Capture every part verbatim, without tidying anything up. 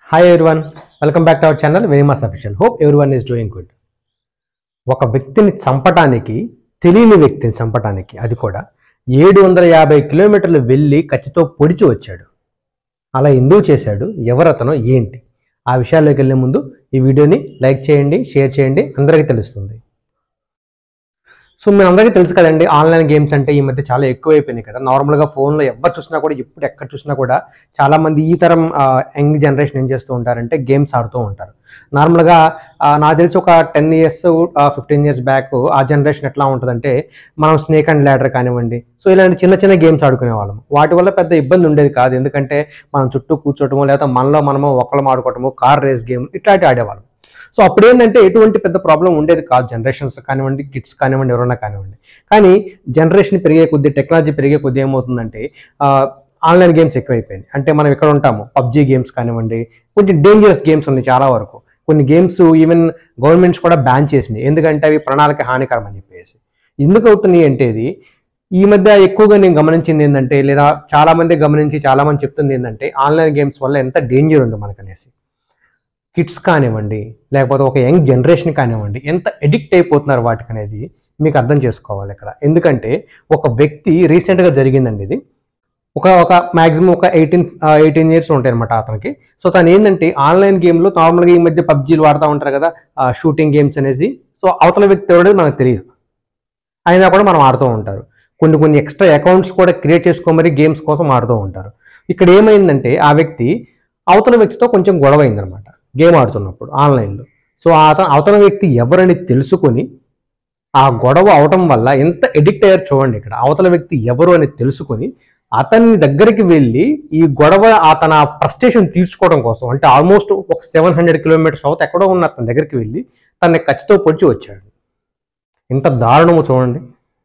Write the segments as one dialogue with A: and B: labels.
A: Hi everyone, welcome back to our channel Venimas Official. Hope everyone is doing good. ఒక వ్యక్తిని చంపటానికి తెలియని వ్యక్తిని చంపటానికి అది కూడా ఏడు వందల యాభై కిలోమీటర్లు వెళ్ళి కత్తితో పొడిచి వచ్చాడు. అలా ఎందుకు చేశాడు, ఎవరతనో ఏంటి, ఆ విషయాల్లోకి వెళ్ళే ముందు ఈ వీడియోని లైక్ చేయండి, షేర్ చేయండి, అందరికీ తెలుస్తుంది. సో మీ అందరికీ తెలుసు కదండి, ఆన్లైన్ గేమ్స్ అంటే ఈ మధ్య చాలా ఎక్కువైపోయినాయి కదా. నార్మల్గా ఫోన్లో ఎవరు చూసినా కూడా, ఎప్పుడు ఎక్కడ చూసినా కూడా చాలామంది ఈ తరం యంగ్ జనరేషన్ ఏం చేస్తూ ఉంటారంటే గేమ్స్ ఆడుతూ ఉంటారు. నార్మల్గా నాకు తెలిసి ఒక ten years fifteen years back ఆ జనరేషన్ ఎట్లా ఉంటుందంటే, మనం స్నేక్ అండ్ ల్యాడర్ కానివ్వండి, సో ఇలాంటి చిన్న చిన్న గేమ్స్ ఆడుకునే వాళ్ళం. వాటి వల్ల పెద్ద ఇబ్బంది ఉండేది కాదు, ఎందుకంటే మనం చుట్టూ కూర్చోవటము, లేదా మనలో మనము ఒకళ్ళం ఆడుకోవటము, కార్ రేస్ గేమ్ ఇట్లాంటివి ఆడేవాళ్ళం. సో అప్పుడు ఏంటంటే ఎటువంటి పెద్ద ప్రాబ్లం ఉండేది కాదు, జనరేషన్స్ కానివ్వండి, కిడ్స్ కానివ్వండి, ఎవరైనా కానివ్వండి. కానీ జనరేషన్ పెరిగే కొద్దీ, టెక్నాలజీ పెరిగే కొద్దీ ఏమవుతుందంటే ఆన్లైన్ గేమ్స్ ఎక్కువైపోయింది. అంటే మనం ఎక్కడ ఉంటాము, పబ్జీ గేమ్స్ కానివ్వండి, కొంచెం డేంజరస్ గేమ్స్ ఉన్నాయి చాలా వరకు. కొన్ని గేమ్స్ ఈవెన్ గవర్నమెంట్స్ కూడా బ్యాన్ చేసినాయి, ఎందుకంటే అవి ప్రణాళిక హానికరం అని చెప్పేసి. ఎందుకు అవుతున్నాయి అంటే ఇది ఈ మధ్య ఎక్కువగా నేను గమనించింది ఏంటంటే, లేదా చాలామంది గమనించి చాలామంది చెప్తుంది ఏంటంటే, ఆన్లైన్ గేమ్స్ వల్ల ఎంత డేంజర్ ఉంది మనకనేసి. కిడ్స్ కానివ్వండి, లేకపోతే ఒక యంగ్ జనరేషన్ కానివ్వండి, ఎంత ఎడిక్ట్ అయిపోతున్నారు వాటికి అనేది మీకు అర్థం చేసుకోవాలి ఇక్కడ. ఎందుకంటే ఒక వ్యక్తి రీసెంట్గా జరిగిందండి ఇది, ఒక ఒక మ్యాక్సిమం ఒక ఎయిటీన్ ఎయిటీన్ ఇయర్స్ ఉంటాయి అనమాట అతనికి. సో తను ఏంటంటే ఆన్లైన్ గేమ్లో, నార్మల్గా ఈ మధ్య పబ్జీలు వాడుతూ ఉంటారు కదా, షూటింగ్ గేమ్స్ అనేది. సో అవతల వ్యక్తి ఎవడేది మనకు తెలియదు, అయినా కూడా మనం ఆడుతూ ఉంటారు. కొన్ని కొన్ని ఎక్స్ట్రా అకౌంట్స్ కూడా క్రియేట్ చేసుకో మరి గేమ్స్ కోసం ఆడుతూ ఉంటారు. ఇక్కడ ఏమైందంటే ఆ వ్యక్తి అవతల వ్యక్తితో కొంచెం గొడవ అయిందనమాట గేమ్ ఆడుతున్నప్పుడు ఆన్లైన్లో. సో అతను అవతల వ్యక్తి ఎవరని తెలుసుకొని ఆ గొడవ అవటం వల్ల ఎంత ఎడిక్ట్ అయ్యారు చూడండి. ఇక్కడ అవతల వ్యక్తి ఎవరు అని తెలుసుకొని అతని దగ్గరికి వెళ్ళి ఈ గొడవ తన ఫ్రస్ట్రేషన్ తీర్చుకోవడం కోసం, అంటే ఆల్మోస్ట్ ఒక సెవెన్ హండ్రెడ్ కిలోమీటర్స్ అవుట్ ఎక్కడో ఉన్న అతని దగ్గరికి వెళ్ళి తన కత్తితో పొడిచి వచ్చాడు. ఎంత దారుణమో చూడండి.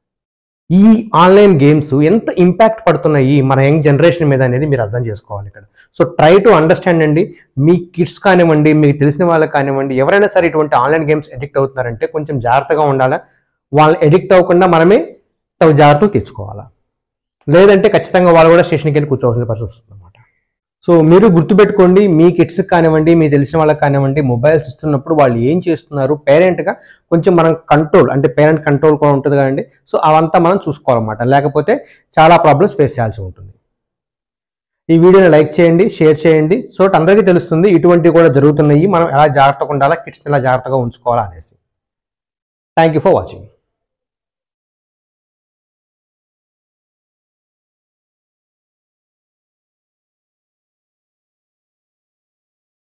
A: ఈ ఆన్లైన్ గేమ్స్ ఎంత ఇంపాక్ట్ పడుతున్నాయి మన యంగ్ జనరేషన్ మీద అనేది మీరు అర్థం చేసుకోవాలి ఇక్కడ. సో ట్రై టు అండర్స్టాండ్ అండి. మీ కిడ్స్ కానివ్వండి, మీకు తెలిసిన వాళ్ళకి కానివ్వండి, ఎవరైనా సరే ఇటువంటి ఆన్లైన్ గేమ్స్ ఎడిక్ట్ అవుతున్నారంటే కొంచెం జాగ్రత్తగా ఉండాలా. వాళ్ళు ఎడిక్ట్ అవ్వకుండా మనమే తగు జాగ్రత్తలు తెచ్చుకోవాలా, లేదంటే ఖచ్చితంగా వాళ్ళు కూడా స్టేషన్కి వెళ్ళి కూర్చోవాల్సిన పరిస్థితి వస్తుంది అనమాట. సో మీరు గుర్తుపెట్టుకోండి, మీ కిడ్స్కి కానివ్వండి, మీ తెలిసిన వాళ్ళకి కానివ్వండి, మొబైల్స్ ఇస్తున్నప్పుడు వాళ్ళు ఏం చేస్తున్నారు, పేరెంట్గా కొంచెం మనం కంట్రోల్, అంటే పేరెంట్ కంట్రోల్ కూడా ఉంటుంది కదండి. సో అవంతా మనం చూసుకోవాలన్నమాట, లేకపోతే చాలా ప్రాబ్లమ్స్ ఫేస్ చేయాల్సి ఉంటుంది. ఈ వీడియోని లైక్ చేయండి, షేర్ చేయండి. సో అందరికీ తెలుస్తుంది ఇటువంటివి కూడా జరుగుతున్నాయి, మనం ఎలా జాగ్రత్తగా ఉండాలా, కిడ్స్ని ఎలా జాగ్రత్తగా ఉంచుకోవాలా అనేసి. Thank you for watching.